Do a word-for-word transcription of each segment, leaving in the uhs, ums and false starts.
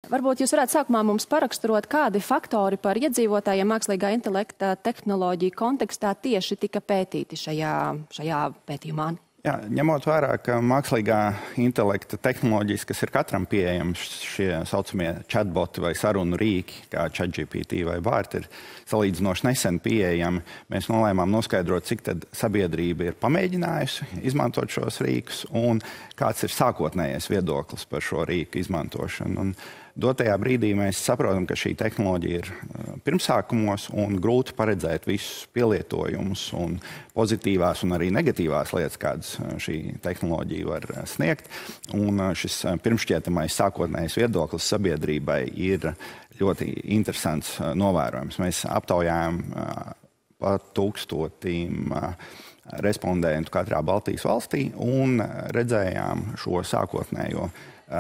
Varbūt jūs varētu sākumā mums paraksturot, kādi faktori par iedzīvotājiem mākslīgā intelekta tehnoloģiju kontekstā tieši tika pētīti šajā, šajā pētījumā? Jā, ņemot vērā, ka mākslīgā intelekta tehnoloģijas, kas ir katram pieejams, šie saucamie chatboti vai sarunu rīki, kā ChatGPT vai Bart, ir salīdzinoši nesen pieejami, mēs nolēmām noskaidrot, cik tad sabiedrība ir pamēģinājusi izmantot šos rīkus un kāds ir sākotnējais viedoklis par šo rīku izmantošanu. Un dotajā brīdī mēs saprotam, ka šī tehnoloģija ir pirmsākumos un grūti paredzēt visus pielietojumus un pozitīvās un arī negatīvās lietas, kādas šī tehnoloģija var sniegt. Un šis pirmšķietamais sākotnējais viedoklis sabiedrībai ir ļoti interesants novērojums. Mēs aptaujājām pa tūkstotīm respondentu katrā Baltijas valstī un redzējām šo sākotnējo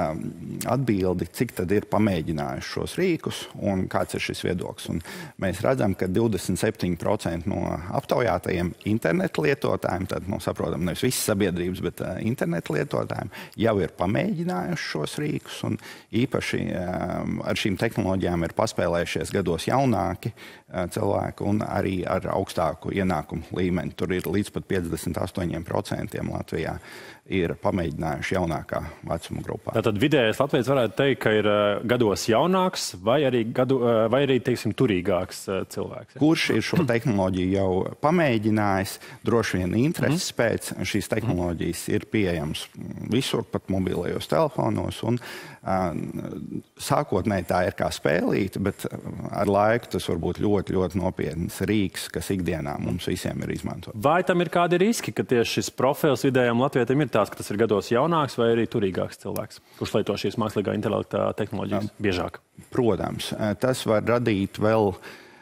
atbildi, cik tad ir pamēģinājuši šos rīkus un kāds ir šis viedoklis. Un mēs redzam, ka divdesmit septiņi procenti no aptaujātajiem internetu lietotājiem, tad, nu, saprotam, nevis visas sabiedrības, bet uh, internetu lietotājiem, jau ir pamēģinājuši šos rīkus, un īpaši um, ar šīm tehnoloģijām ir paspēlējušies gados jaunāki uh, cilvēki un arī ar augstāku ienākumu līmeni. Tur ir līdz pat piecdesmit astoņi procenti Latvijā ir pamēģinājuši jaunākā vecuma grupā. Tātad vidējais Latvijas varētu teikt, ka ir gados jaunāks vai arī, gadu, vai arī teiksim, turīgāks cilvēks. Ja? Kurš ir šo tehnoloģiju jau pamēģinājis, droši vien intereses mm. pēc šīs tehnoloģijas ir pieejams visur, pat mobilajos telefonos. Un, uh, sākotnēji tā ir kā spēlīte, bet ar laiku tas var būt ļoti, ļoti nopietns rīks, kas ikdienā mums visiem ir izmantot. Vai tam ir kādi riski, ka tieši šis profils vidējam latvietim ir tās, ka tas ir gados jaunāks vai arī turīgāks cilvēks, kurš lieto šīs mākslīgā intelekta tehnoloģijas biežāk? Protams, tas var radīt vēl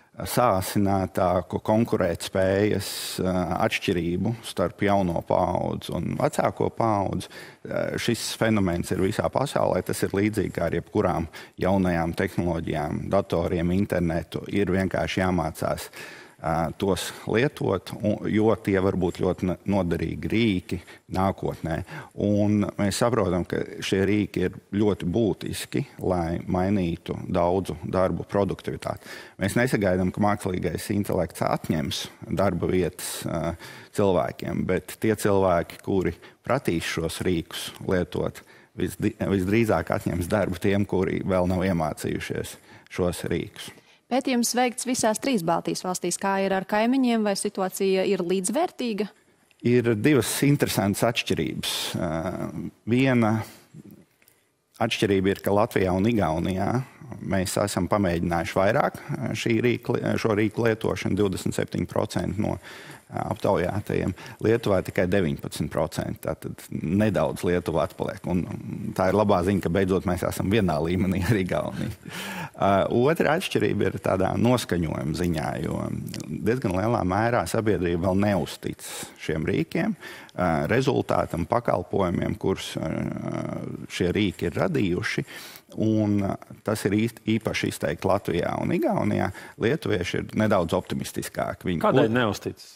sāsinātāku konkurētspējas atšķirību starp jauno paudzi un vecāko paudzi. Šis fenomens ir visā pasaulē, tas ir līdzīgi kā ar jebkurām jaunajām tehnoloģijām, datoriem, internetu, ir vienkārši jāmācās tos lietot, jo tie var būt ļoti noderīgi rīki nākotnē. Un mēs saprotam, ka šie rīki ir ļoti būtiski, lai mainītu daudzu darbu produktivitāti. Mēs nesagaidām, ka mākslīgais intelekts atņems darba vietas cilvēkiem, bet tie cilvēki, kuri pratīs šos rīkus lietot, visdrīzāk atņems darbu tiem, kuri vēl nav iemācījušies šos rīkus. Pētījums veikts visās trīs Baltijas valstīs. Kā ir ar kaimiņiem, vai situācija ir līdzvērtīga? Ir divas interesantas atšķirības. Viena atšķirība ir, ka Latvijā un Igaunijā mēs esam pamēģinājuši vairāk šī rīka, šo rīku lietošanu, divdesmit septiņi procenti no aptaujātajiem. Lietuvā tikai deviņpadsmit procenti, tātad nedaudz Lietuva atpaliek. Un tā ir labā ziņa, ka beidzot mēs esam vienā līmenī ar Igauniju. Uh, otra atšķirība ir tādā noskaņojuma ziņā, jo diezgan lielā mērā sabiedrība vēl neuztic šiem rīkiem, uh, rezultātam, pakalpojumiem, kurus uh, šie rīki ir radījuši. Un tas ir īsti, īpaši izteikti Latvijā un Igaunijā. Lietuvieši ir nedaudz optimistiskāki. Viņi Kādēļ neuzticas?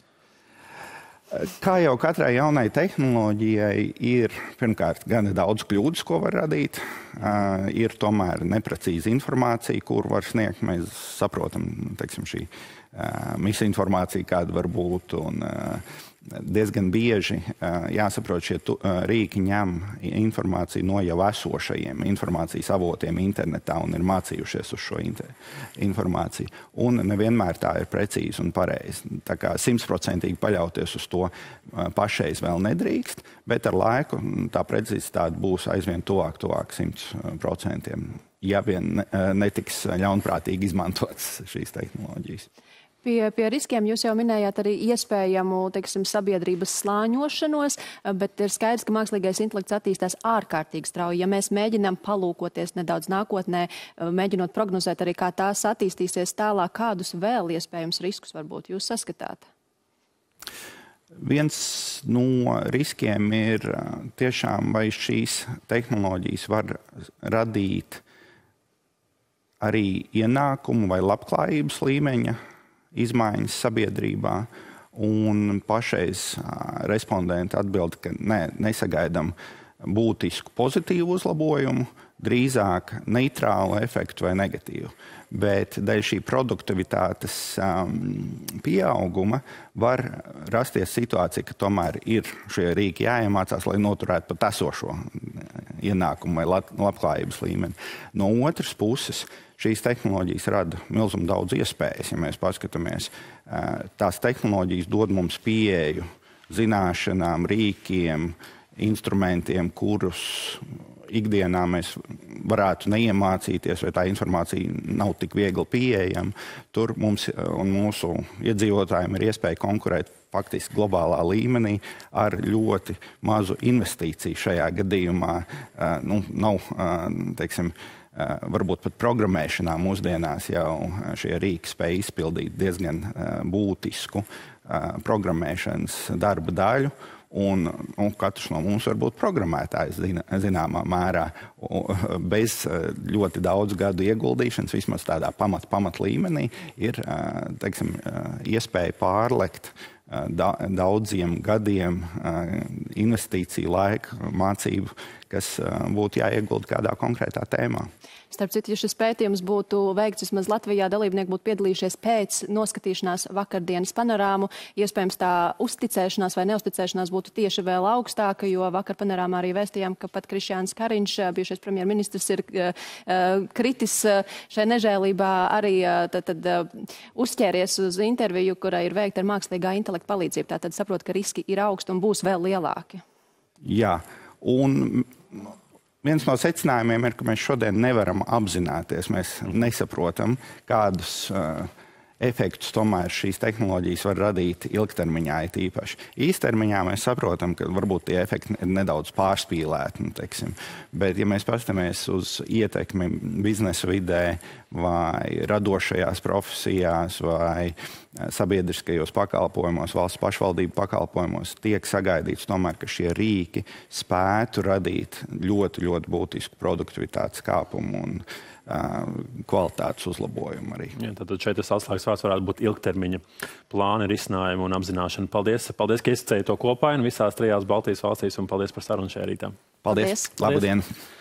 Kā jau katrai jaunai tehnoloģijai ir, pirmkārt, gana daudz kļūdas, ko var radīt. Uh, ir tomēr neprecīza informācija, kur var sniegt. Mēs saprotam, teiksim, šī uh, misinformācija, kāda var būt. Un, uh, diezgan bieži uh, jāsaprot, šie tu, uh, rīki ņem informāciju no jau esošajiem informācijas avotiem internetā un ir mācījušies uz šo informāciju. Un nevienmēr tā ir precīzi un pareizi. Tā kā simtprocentīgi paļauties uz to uh, pašreiz vēl nedrīkst, bet ar laiku tā precizitāte būs aizvien tuvāk, tuvāk simt procentiem, ja vien ne, netiks ļaunprātīgi izmantotas šīs tehnoloģijas. Pie, pie riskiem jūs jau minējāt arī iespējamu, teiksim, sabiedrības slāņošanos, bet ir skaidrs, ka mākslīgais intelekts attīstās ārkārtīgi strauji. Ja mēs mēģinām palūkoties nedaudz nākotnē, mēģinot prognozēt arī, kā tās attīstīsies tālāk, kādus vēl iespējams riskus varbūt jūs saskatāt? Viens no riskiem ir tiešām, vai šīs tehnoloģijas var radīt arī ienākumu vai labklājības līmeņa izmaiņas sabiedrībā, un pašreiz respondenti atbild, ka ne, nesagaidam būtisku pozitīvu uzlabojumu, drīzāk neitrālu efektu vai negatīvu. Bet dēļ šī produktivitātes um, pieauguma var rasties situācija, ka tomēr ir šie rīki jāiemācās, lai noturētu pat esošo ienākumu vai labklājības līmeni. No otras puses, šīs tehnoloģijas rada milzumu daudz iespējas. Ja mēs paskatāmies, tās tehnoloģijas dod mums pieeju zināšanām, rīkiem, instrumentiem, kurus ikdienā mēs varētu neiemācīties, vai tā informācija nav tik viegli pieejama. Tur mums un mūsu iedzīvotājiem ir iespēja konkurēt faktiski globālā līmenī ar ļoti mazu investīciju šajā gadījumā. Nu, nav, teiksim, varbūt pat programmēšanā mūsdienās jau šie rīki spēj izpildīt diezgan būtisku programmēšanas darba daļu. Un, un katrs no mums var būt programmētājs zina, zināmā mērā bez ļoti daudz gadu ieguldīšanas, vismaz tādā pamat, pamat līmenī, ir teiksim, iespēja pārlekt daudziem gadiem investīciju laika, mācību, kas būtu jāiegulda kādā konkrētā tēmā. Starp citu, ja šis pētījums būtu veikts vismaz Latvijā, dalībnieki būtu piedalījušies pēc noskatīšanās vakardienas panorāmu, iespējams tā uzticēšanās vai neuzticēšanās būtu tieši vēl augstāka, jo vakar panorāmā arī vēstījām, ka pat Krišjāns Kariņš, bijušais premjerministrs, ir uh, kritis šai nežēlībā arī uh, tad, tad, uh, uzķēries uz interviju, kurai ir veikta ar mākslīgā intelekta palīdzību. Tātad saprot, ka riski ir augsti un būs vēl lielāki. Jā, un viens no secinājumiem ir, ka mēs šodien nevaram apzināties, mēs nesaprotam, kādus uh, efektus tomēr šīs tehnoloģijas var radīt ilgtermiņā it īpaši. Īstermiņā mēs saprotam, ka varbūt tie efekti ir nedaudz pārspīlēti, nu, teiksim. Bet, ja mēs paskatāmies uz ietekmi biznesa vidē vai radošajās profesijās vai sabiedriskajos pakalpojumos, valsts pašvaldību pakalpojumos, tiek sagaidīts tomēr, ka šie rīki spētu radīt ļoti, ļoti būtisku produktivitātes kāpumu un kvalitātes uzlabojumu arī. Jā, tad šeit tas atslēgas vārds varētu būt ilgtermiņa plāni, risinājumi un apzināšana. Paldies, paldies, ka izcēju to kopā un visās trijās Baltijas valstīs un paldies par sarunu šajā rītā. Paldies. Paldies. Labu dienu.